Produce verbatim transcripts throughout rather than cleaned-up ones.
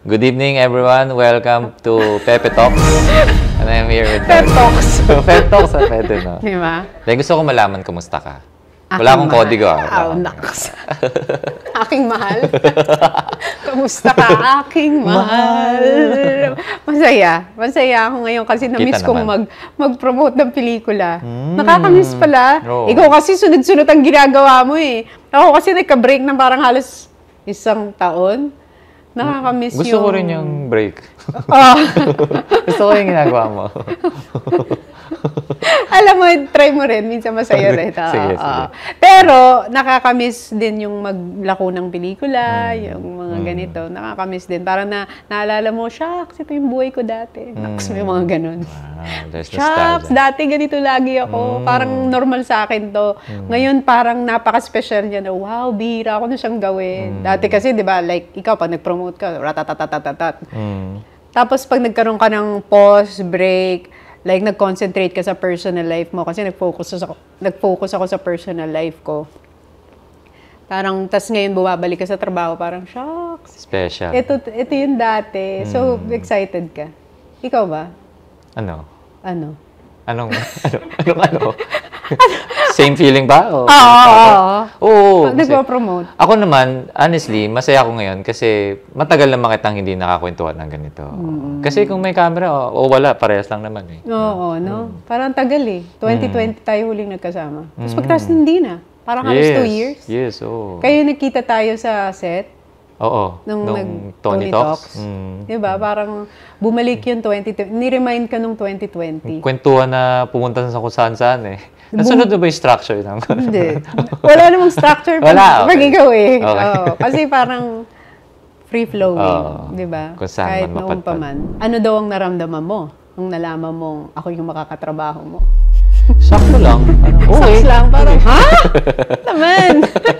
Good evening, everyone. Welcome to Pepe Talks. And I'm here with... Pep Talks. Pep Talks at pwede, no? Di ba? Dahil gusto ko malaman kumusta ka. Wala akong kodigo. Ah, oh, naks. Aking mahal. Kamusta ka, aking mahal? Masaya. Masaya ako ngayon kasi na-miss kong mag, mag-promote ng pelikula. Mm. Nakakamiss pala. Oh. Ikaw kasi sunod-sunod ang ginagawa mo eh. Ako kasi nagka-break ng parang halos isang taon. Nakakamiss Gusto yung... ko rin yung break. Oh. Gusto ko yung ginagawa mo. Alam mo, try mo rin. Minsan masaya rin. Uh, sige, uh, sige. Pero, nakakamiss din yung maglako ng pelikula, mm. yung mga mm. ganito. Nakakamiss din. Parang na, naalala mo, shucks, ito yung buhay ko dati. Mm. Naks, may mga ganun. Wow, shucks, dati ganito lagi ako. Mm. Parang normal sa akin to. Mm. Ngayon, parang napaka-special niya na, wow, bihira ako na siyang gawin. Mm. Dati kasi, di ba, like, ikaw, pag nag-promote ka, ratatatatatat. Mm. Tapos, pag nagkaroon ka ng pause, break, like, nag-concentrate ka sa personal life mo kasi nag-focus ako, nag-focus ako sa personal life ko. Parang, tas ngayon bumabalik ka sa trabaho, parang, shucks. Special. Ito, ito yung dati. Mm. So, excited ka. Ikaw ba? Ano? Ano? Anong, ano, anong, ano? Same feeling ba? Oo. Oo. Oo. Nagpo-promote. Ako naman, honestly, masaya ako ngayon kasi matagal naman kitang hindi nakakwentuhan ng ganito. Mm. Kasi kung may camera, o oh, wala, parehas lang naman eh. Oo, mm. no? Parang tagal eh. twenty twenty mm. tayo huling nagkasama. Tapos mm. pagtas hindi na. Parang halos yes. two years. Yes, oo. Oh. Kayo nagkita tayo sa set. Oo. Nung, nung nag Tony, Tony Talks. Talks. Mm. Diba? Parang bumalik yung twenty twenty. Ni-remind ka nung twenty twenty. Kwentuhan na pumunta sa kung saan-saan eh. Nasunod na ba yung structure ng... Hindi. Wala namang structure. Wala, okay. Pag ikaw eh. Okay. Oh, kasi parang free-flowing. Oh, diba? Kung saan kahit man noong pa man. Ano daw ang naramdaman mo nung nalaman mong ako yung makakatrabaho mo? Sakto lang. Ano, okay. Saks lang. Parang, ha? Naman.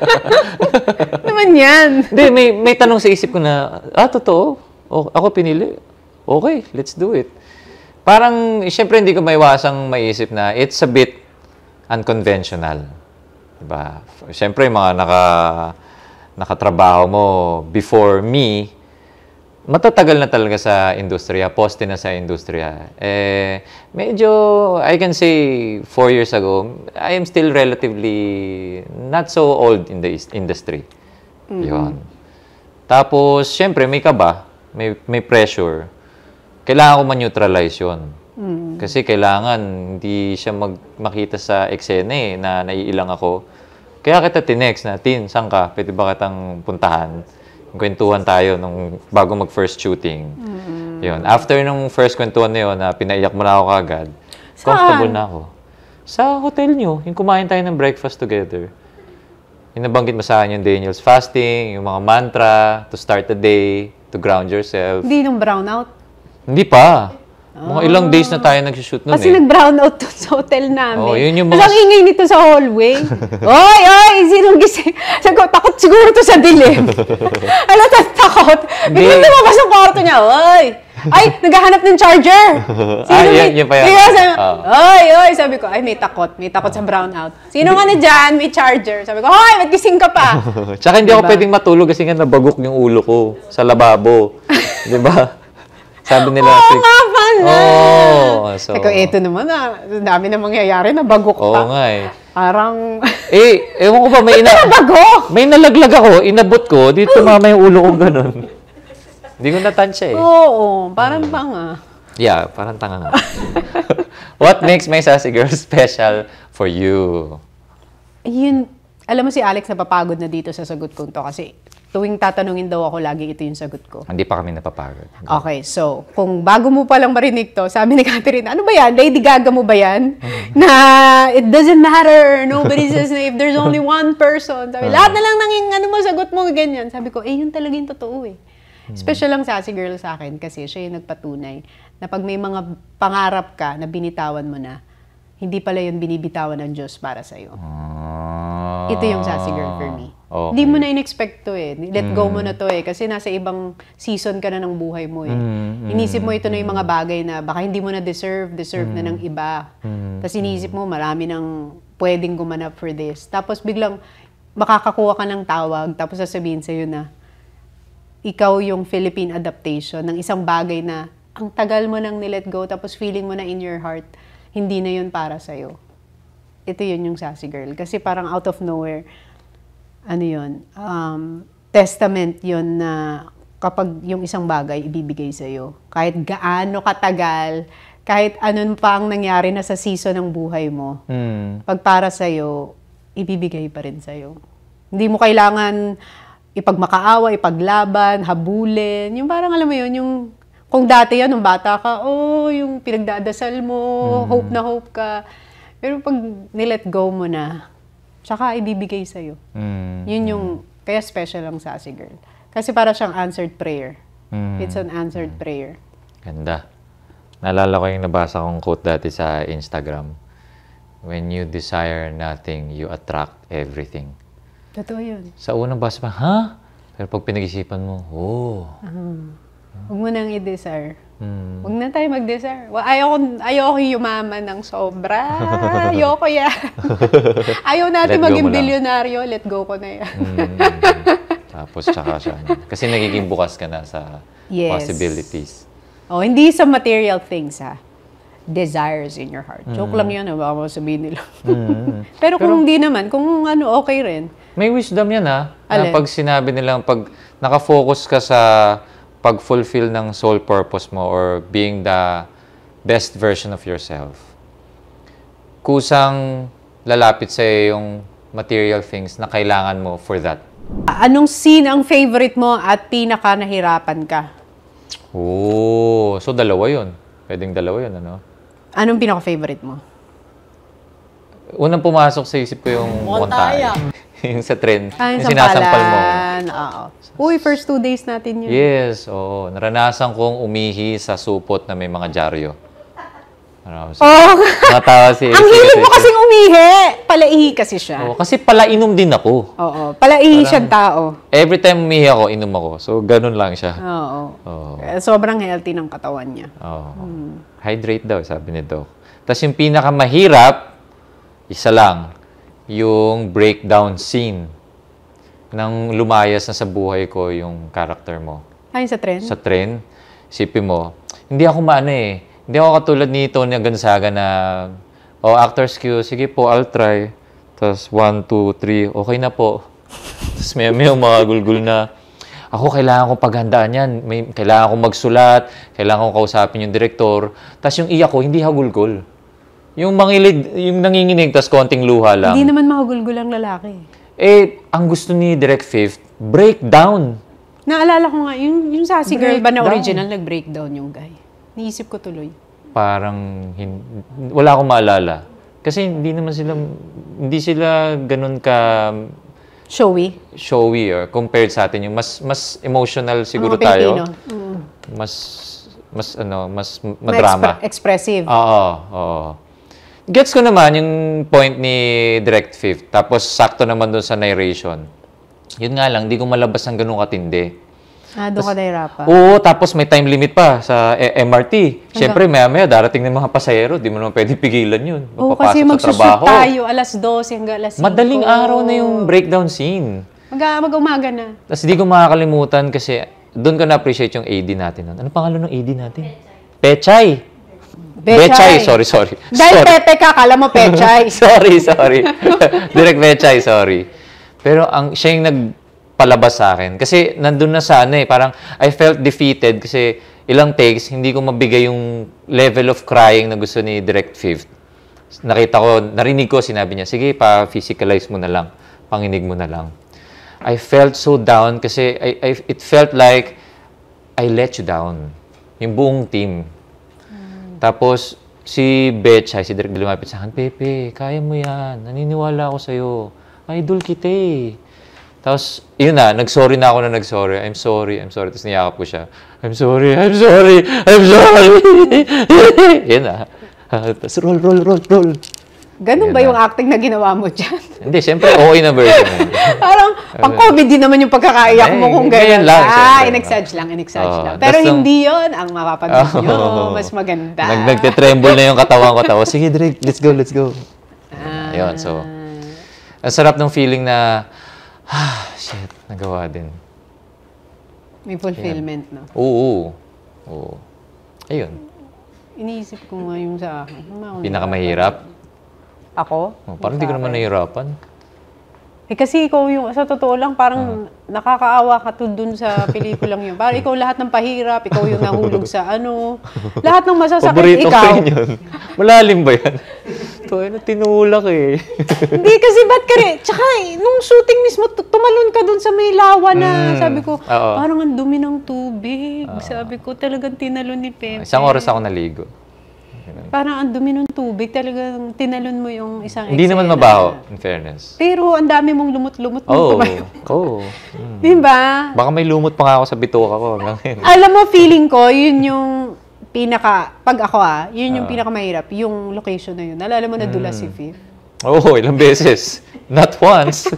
Naman yan. Hindi, may, may tanong sa isip ko na, ah, totoo? O, ako pinili. Okay, let's do it. Parang, syempre hindi ko maiwasang maisip na it's a bit unconventional. Diba? Syempre, mga naka, nakatrabaho mo before me, matatagal na talaga sa industriya, poste na sa industriya. Eh, medyo, I can say, four years ago, I am still relatively not so old in the industry. Mm-hmm. Yun. Tapos, syempre, may kaba, may, may pressure. Kailangan ko ma-neutralize yun. Mm. Kasi kailangan hindi siya mag makita sa eksena eh, na naiilang ako. Kaya kita tinext na, Tin, saan ka? Pwede ba kitang puntahan? Kwentuhan tayo nung bago mag-first shooting. Mm. Yun. After nung first kwentuhan na yun, na pinaiyak mo na ako kagad, comfortable na ako. Sa hotel nyo, yung kumain tayo ng breakfast together. Yung nabanggit mo sa akin yung Daniel's fasting, yung mga mantra, to start the day, to ground yourself. Hindi nung brownout? Hindi pa. Mga ilang days na tayo nag-shoot nun kasi eh. Kasi nag-brown out sa hotel namin. Oh, yun yung mga... Tapos ang ingay nito sa hallway. Oy, oy, sinong gising? Sabi ko, takot siguro to sa dilim. Alam, takot. Biglang lumabas ang kwarto niya. Oy, ay, naghahanap ng charger. Sino ah, yun, yun pa yan. Sabi, oh. Oy, oy, sabi ko, ay, may takot. May takot sa brown out. Sino nga na dyan? May charger. Sabi ko, hoy, ba't gising ka pa? Tsaka hindi diba? Ako pwedeng matulog kasi nga nabagok yung ulo ko sa lababo. Diba? Sabi nila... Oo nga pala! Oo! So, Eko, eto naman ah. Dami na mangyayari, nabagok pa. Oo nga eh. Parang... eh, ewan ko ba, may ina... nabagok! May nalaglag ako, inabot ko, dito tumama yung ulo ko ganun. Hindi ko natansya eh. Oo, parang hmm. tanga. Yeah, parang tanga nga. What makes my Sassy Girl special for you? Yun, alam mo si Alex napapagod na dito sa sagot ko to kasi tuwing tatanungin daw ako, lagi ito yung sagot ko. Hindi pa kami napapagod. Okay, so, kung bago mo palang marinig to, sabi ni Catherine, ano ba yan? Lady Gaga mo ba yan? Na it doesn't matter, nobody says na if there's only one person. Sabi, lahat na lang nanging ano mo, sagot mo, ganyan. Sabi ko, eh, yun talaga yung totoo eh. Special lang Sassy Girl sa akin kasi siya yung nagpatunay na pag may mga pangarap ka na binitawan mo na, hindi pala yun binibitawan ng Diyos para sa'yo. Ah, ito yung Sassy Girl for me. Okay. Hindi mo na in-expect to eh. Let go mo na to eh. Kasi nasa ibang season ka na ng buhay mo eh. Mm, Inisip mo ito na yung mga bagay na baka hindi mo na deserve, deserve mm, na ng iba. Mm, Tapos inisip mo marami nang pwedeng gumanap for this. Tapos biglang makakakuha ka ng tawag, tapos sasabihin sa'yo na, ikaw yung Philippine adaptation ng isang bagay na ang tagal mo nang nilet go, tapos feeling mo na in your heart, hindi na yun para sa'yo. Ito yun yung Sassy Girl. Kasi parang out of nowhere, ano yun, um, testament yun na kapag yung isang bagay ibibigay sa'yo, kahit gaano katagal, kahit anong pa ang nangyari na sa season ng buhay mo, Mm. pag para sa'yo, ibibigay pa rin sa'yo. Hindi mo kailangan ipagmakaawa, ipaglaban, habulin. Yung parang alam mo yun, yung kung dati yan, nung bata ka, oh, yung pinagdadasal mo, Mm. hope na hope ka. Pero pag nilet go mo na, tsaka ibibigay sa'yo. Mm. Yun yung, kaya special ang Sassy Girl. Kasi para siyang answered prayer. Mm. It's an answered prayer. Ganda. Naalala ko yung nabasa kong quote dati sa Instagram. When you desire nothing, you attract everything. Totoo yun. Sa unang basa pa, ha? Pero pag pinag-isipan mo, oh. Huwag mo nang i-desire. Mm. Huwag na tayo mag-desire. Wa- Ayoko, ayoko yumaman ng sobra. Ayoko yan. Ayaw natin Let go maging mo lang. bilyonaryo. Let go ko na yan. Mm. Tapos tsaka siya. ano. Kasi nagiging bukas ka na sa Yes. possibilities. Oh, hindi sa material things, ha? Desires in your heart. Joke lang yun, ha? Baka mo sabihin nila. Mm. Pero kung hindi naman, kung ano, okay rin. May wisdom yan ha. Na Alin? pag sinabi nilang pag nakafocus ka sa pag-fulfill ng soul purpose mo or being the best version of yourself, kusang lalapit sa yung material things na kailangan mo for that. Anong scene ang favorite mo at pinaka nahirapan ka? Oh, so dalawa yun. Pwedeng dalawa yun, ano? Anong pinaka favorite mo? Unang pumasok sa isip ko yung Montaya. Yung sa trend. Ah, yung sinasampal mo. Oo. Uy, first two days natin yun. Yes, oo. Naranasan kong umihi sa supot na may mga dyaryo. Naranasan. Oh! Natawa si Ang hilig mo kasing umihi! Palaihi kasi siya. Oo, kasi palainom din ako. Oo. Palaihi siyang tao. Every time umihi ako, inom ako. So, ganun lang siya. Oo. Oo. Eh, Sobrang healthy ng katawan niya. Oo. Hydrate daw, sabi ni Doc. Tapos yung pinakamahirap, isa lang, yung breakdown scene nang lumayas na sa buhay ko yung character mo. Ayun sa trend? Sa trend, isipin mo, hindi ako maano eh. Hindi ako katulad ni Tony Gonzaga na, oh, actor's cue, sige po, I'll try. Tapos, one, two, three, okay na po. Tapos may may mga gulgul na, ako kailangan kong paghandaan yan. May, kailangan kong magsulat, kailangan kong kausapin yung direktor. Tapos yung iyak ko, hindi hagulgol. Yung mangilid, yung nanginginig, tapos konting luha lang. Hindi naman mahugulgul ang lalaki. Eh, ang gusto ni Direct Fifth, breakdown. Naalala ko nga, yung, yung Sassy Girl ba na Breakdown. original, nag-breakdown yung guy. Niisip ko tuloy. Parang, hin- wala akong maalala. Kasi hindi naman sila, hindi sila ganun ka Showy. showy or compared sa atin. Yung mas, mas emotional siguro Mga tayo. Pilipino. Mm. Mas, mas ano, mas Ma- madrama. expre- expressive. Oo, oo. Gets ko naman yung point ni Direct Fifth. Tapos sakto naman doon sa narration. Yun nga lang, di ko malabas ng ganun katindi. Ah, doon ka nahirapan. Oo, tapos may time limit pa sa eh, M R T. Siyempre, maya-maya darating ng mga pasahero. Di mo naman pwede pigilan yun. Oo, Magpapasok kasi sa magsushoot trabaho. tayo alas dose hanggang alas singko. Madaling araw na yung breakdown scene. Mag, mag-umaga na. Tapos di ko makakalimutan kasi doon ko na-appreciate yung A D natin. nun. Ano pangalan ng A D natin? Pechay. Bechay. Sorry, sorry. Dahil sorry. Pepe ka, kala mo Pechay. sorry, sorry. Direct Bechay, sorry. Pero ang siya yung nagpalabas sa akin. Kasi nandun na sa ano eh, parang I felt defeated kasi ilang takes, hindi ko mabigay yung level of crying na gusto ni Direct Fifth. Nakita ko, narinig ko, sinabi niya, sige, pa-physicalize mo na lang. Panginig mo na lang. I felt so down kasi I, I, it felt like I let you down. Yung buong team. Tapos, si Betchay, si Direk lumapit sa akin, Pepe, kaya mo yan. Naniniwala ako sa'yo. Idol kita eh. Tapos, yun na, nag-sorry na ako na nag-sorry. I'm sorry, I'm sorry. Tapos niyakap ko siya. I'm sorry, I'm sorry, I'm sorry. Yun na. Tapos, roll, roll, roll, roll. Ganun Yun ba na. yung acting na ginawa mo dyan? Hindi, siyempre, okay na version. Parang, pang-COVID din naman yung pagkakaiyak mo Eh, kung ganyan gano'n. lang, Ah, siyempre. in-exage lang, in-exage Oo, lang. Pero tas nung- hindi yon ang mapapanood nyo. Oo. Mas maganda. Nag nagte-tremble na yung katawan ko. Tapos, sige, Drake, let's go, let's go. Ah. Ayun, so, ang sarap ng feeling na, ah, shit, nagawa din. May fulfillment, no? Oo. Oo. Ayun. Iniisip ko nga yung sa akin. Ano Pinakamahirap? Ako? Oh, parang hindi ko naman nahihirapan. Eh kasi ikaw yung, sa totoo lang, parang nakakaawa ka to dun sa pelikulang yun. Parang ikaw lahat ng pahirap, ikaw yung nahulog sa ano. Lahat ng masasakit, Paborito ikaw. ko yun. Malalim ba yan? Ito, ano, tinulak eh. Hindi kasi ba't ka rin? Tsaka eh, nung shooting mismo, tu- tumalon ka dun sa may lawa na. Mm, Sabi ko, oo. parang ang dumi ng tubig. Sabi ko, talagang tinalon ni Pepe. Isang oras ako naligo. Parang ang dumi ng tubig. Talagang tinalon mo yung isang Hindi naman eksena. mabaho, in fairness. Pero ang dami mong lumot-lumot nung Oo. tumayo. Oo. Mm. Di ba? Baka may lumot pa nga ako sa bitoka ko hanggang ngayon. Alam mo, feeling ko, yun yung pinaka, pag ako ah, yun yung Ah. pinakamahirap, yung location na yun. Nalala mo na dula Hmm. si Fifth? Oo, ilang beses. Not once.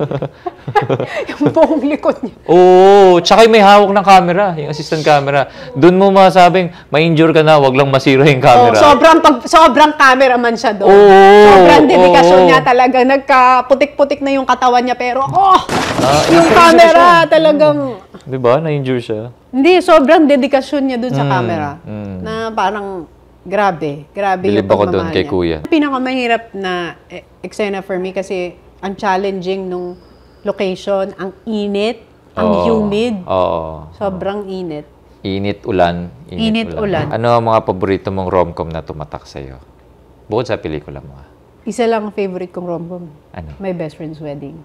Yung buong likod niya. Oo, tsaka yung may hawak ng camera, yung assistant camera. Doon mo masabing, ma-injure ka na, wag lang masira yung Oh, camera. sobrang, pag, sobrang cameraman siya doon. Oo, Sobrang dedikasyon oo. niya talaga. Nagka-putik-putik na yung katawan niya, pero oh! Ah, yung na-injure camera siya. talagang... Di ba? Na-injure siya. Hindi, sobrang dedikasyon niya doon sa Mm, camera. mm. Na parang, grabe. Grabe Bilib yung ako doon pagmamahal kay niya. Kuya. Pinakamahirap na eh, eksena for me kasi ang challenging nung location, ang init, ang Oo. humid. Oo. Sobrang init. Init, ulan. Init, ulan. Ano ang mga paborito mong rom-com na tumatak sa'yo? Bukod sa pelikula mo. ah. Isa lang ang favorite kong rom-com. Ano? My Best Friend's Wedding.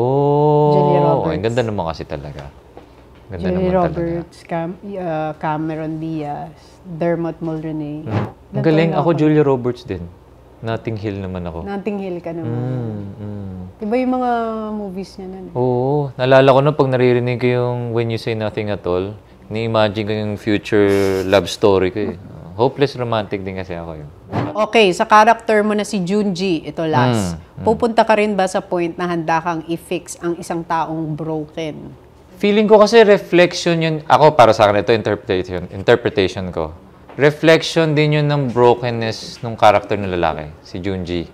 Oh, Julia Roberts. ang ganda naman kasi talaga. Ganda Julie naman Roberts, Cam- uh, Cameron Diaz, Dermot Mulroney. talaga. Ang Ganun galing. talaga Ako, Julia Roberts din. Notting Hill naman ako. Notting Hill ka naman. Mm, mm. Diba yung mga movies niya nun? Oo. Naalala ko na pag naririnig ko yung When You Say Nothing At All, ni-imagine ko yung future love story ko eh. Hopeless romantic din kasi ako yun. Okay, sa character mo na si Junji, ito last. Mm, Pupunta ka rin ba sa point na handa kang i-fix ang isang taong broken? Feeling ko kasi reflection yun. Ako, para sa akin, ito interpretation, interpretation ko. Reflection din yun ng brokenness ng character ng lalaki, si Junji.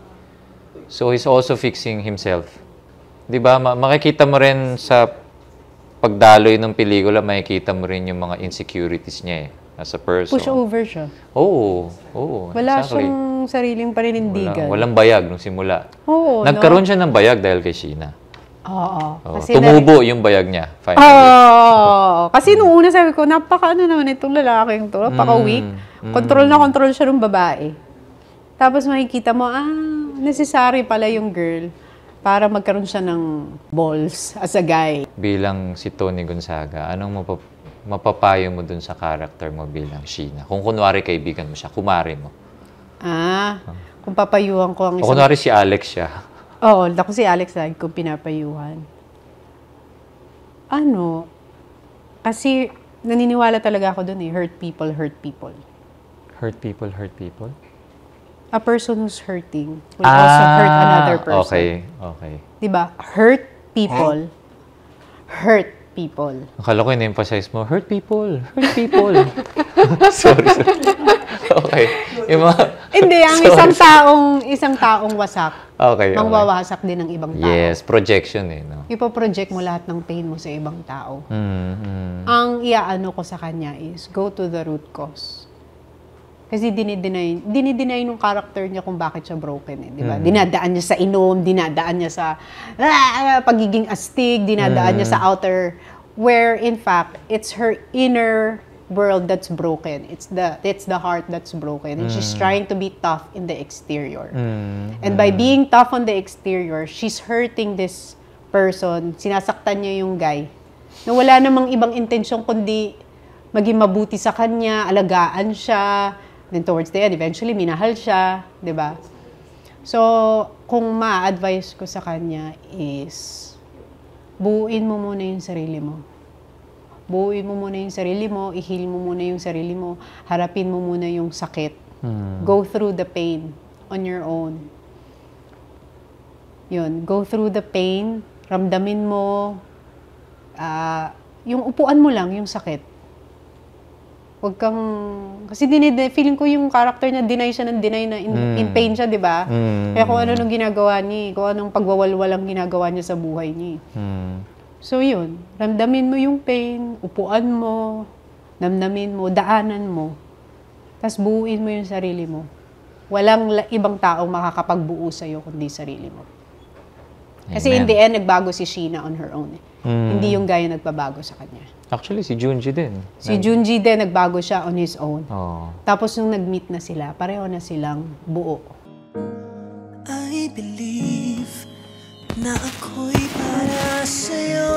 So, he's also fixing himself. Di ba? Ma- makikita mo rin sa pagdaloy ng pelikula, makikita mo rin yung mga insecurities niya eh, as a person. Push over siya. Oo. Oo. Wala exactly. siyang sariling paninindigan. Walang, walang bayag nung simula. Oo, Nagkaroon siya ng bayag dahil kay Sheena. Oo. Oo, Kasi tumubo yung bayag niya, finally. Oo. Kasi nung una sabi ko, napaka ano naman itong lalaking to, napaka weak. Mm, Control na control siya ng babae. Tapos makikita mo, ah, necessary pala yung girl para magkaroon siya ng balls as a guy. Bilang si Tony Gonzaga, anong mapap- mapapayo mo dun sa character mo bilang Sheena? Kung kunwari kaibigan mo siya, kumari mo. Ah, kung papayuhan ko ang O isang... kunwari si Alex siya. Oo, ako si Alex lagi kong pinapayuhan. Ano? Kasi naniniwala talaga ako dun eh, hurt people, hurt people. Hurt people, hurt people? A person who's hurting will also hurt another person. Okay, okay. Diba? Hurt people. Hurt people. Akala ko in-emphasize mo, hurt people, hurt people. sorry, sorry. Okay. Yung mga... Hindi, ang Sorry. isang taong isang taong wasak, Okay, okay. mangwawasak din ng ibang tao. Yes, projection eh, no? Ipo-project mo lahat ng pain mo sa ibang tao. Mm, mm. Ang iaano ko sa kanya is go to the root cause. Kasi dinideny, dinideny nung character niya kung bakit siya broken eh, di ba? Mm. Dinadaan niya sa inom, dinadaan niya sa ah, pagiging astig, dinadaan Mm. niya sa outer, where in fact, it's her inner world that's broken. It's the it's the heart that's broken. And she's trying to be tough in the exterior. Mm. And by being tough on the exterior, she's hurting this person, sinasaktan niya yung guy, na wala namang ibang intensyon kundi maging mabuti sa kanya, alagaan siya, then towards the end, eventually, minahal siya, di ba? So, kung ma-advise ko sa kanya is, buuin mo muna yung sarili mo. Buuin mo muna yung sarili mo, i-heal mo muna yung sarili mo, harapin mo muna yung sakit. Mm. Go through the pain on your own. Yun, go through the pain, ramdamin mo, ah, yung upuan mo lang, yung sakit. Huwag kang, kasi dinide, feeling ko yung character niya, deny siya ng deny na in, Mm. in pain siya, di ba? Mm. Kaya kung ano nung ginagawa niya, kung anong pagwawalwalang ginagawa niya sa buhay niya. Mm. So yun, ramdamin mo yung pain, upuan mo, namnamin mo, daanan mo, tapos buuin mo yung sarili mo. Walang la- ibang taong makakapagbuo sa'yo kundi sarili mo. Kasi Amen. in the end, nagbago si Sheena on her own. Eh. Mm. Hindi yung gaya nagbabago sa kanya. Actually, si Junji din. Si Junji din, nagbago siya on his own. Oh. Tapos nung nag-meet na sila, pareho na silang buo. I believe na ako'y para sa'yo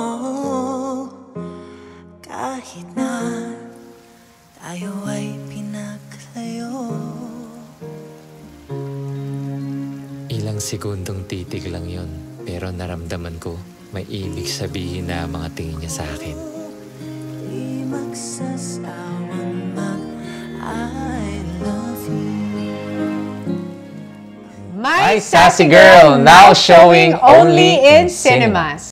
kahit na tayo ay pinaglayo. Ilang segundong titig lang yon, pero naramdaman ko may ibig sabihin na mga tingin niya sa akin. Di magsasawang mag-I love you. My Sassy Girl, now showing only in cinemas.